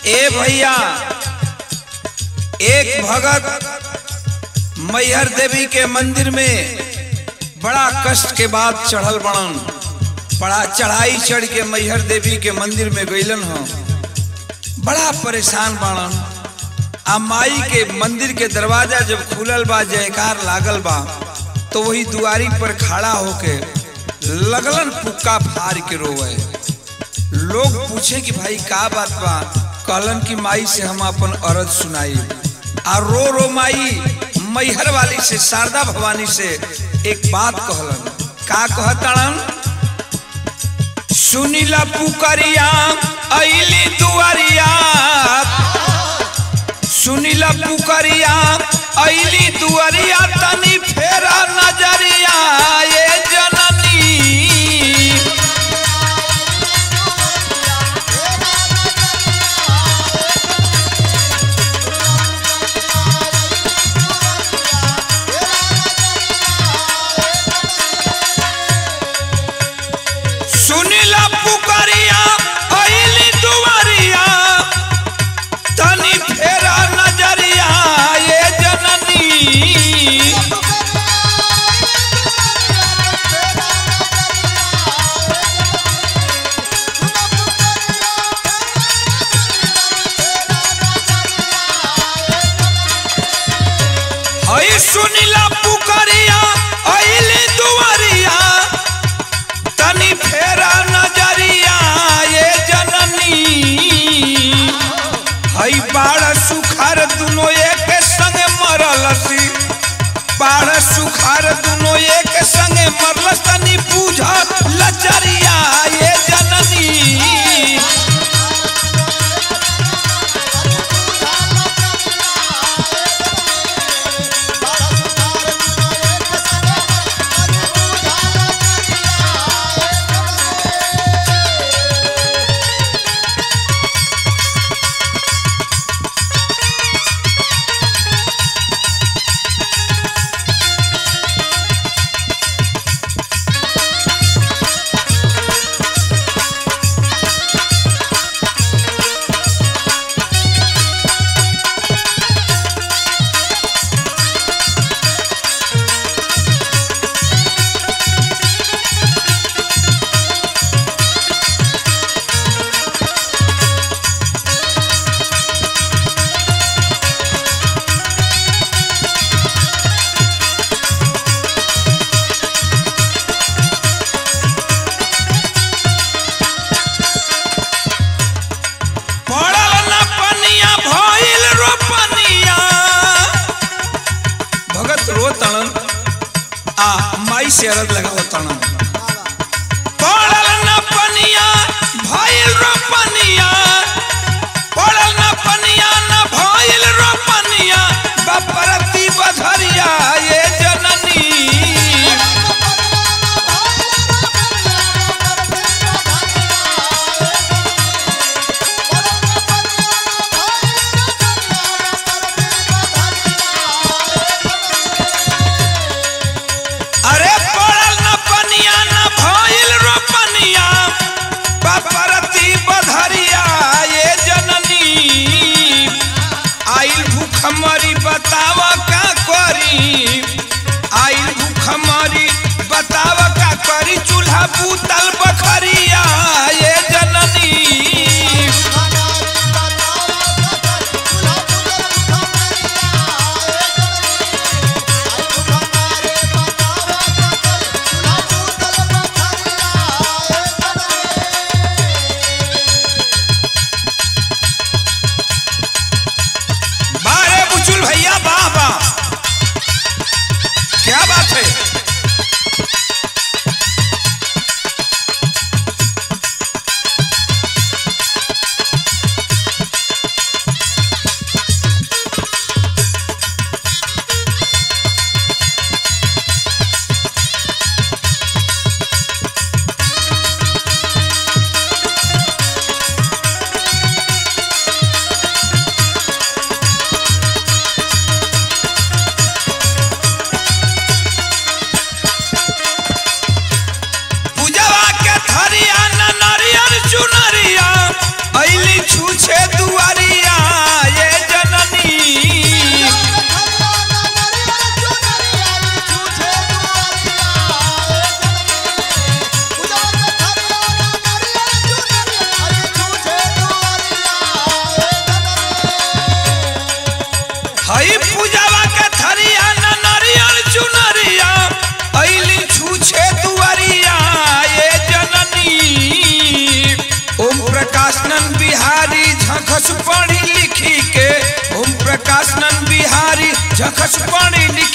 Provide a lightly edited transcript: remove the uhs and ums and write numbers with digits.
ए भैया, एक भगत मैहर देवी के मंदिर में बड़ा कष्ट के बाद चढ़ल बड़न, बड़ा चढ़ाई चढ़ के मैहर देवी के मंदिर में गईलन हो। बड़ा परेशान बाड़न। आ माई के मंदिर के दरवाजा जब खुलल बा, जयकार लागल बा, तो वही दुआरी पर खड़ा होके लगलन पुक्का फाड़ के रोवे। लोग पूछे कि भाई का बात बा? कहलन कि माई से हम अपन अरज सुनाई। आ रो रो माई मैहर वाली से, शारदा भवानी से एक बात कहलन। का कहतन? सुनीला पुकरिया अइली दुआरिया, सुनीला पुकरिया अइली दुआरिया, तनी फेरा नजरिया ये जननी। सुनीला पुकरिया अइली दुआरिया, तनी फेरा नजरिया ये जननी। हई सुनीला पुकरिया अइली दुआरिया, तनी फेरा नजरिया ये जननी। हई बाढ़ सुखार दुनो एक संग मरलसी, बाढ़ सुखार दुनो एक संग मरलस, तनी पूजा लचरिया ये जननी। माई से अरज लगाओ तणन। पड़ल न पनिया भइल रोपनिया, पड़ल न पनिया न भइल रोपनिया, बपरती बधरिया ये जननी। हमारी बतावा का करी, आइल भूख हमारी बतावा का करी, चूल्हा बूतल बखरिया ये जननी। भैया वाह वाह, क्या बात है। छूछे दुआरी झखस पानी